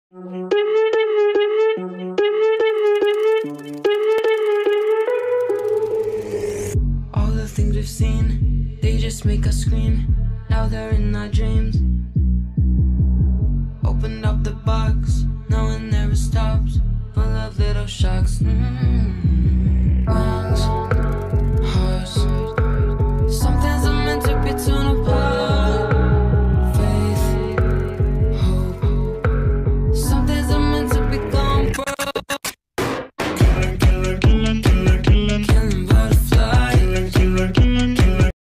All the things we've seen, they just make us scream. Now they're in our dreams. Opened up the box, knowing there were stops full of little shocks.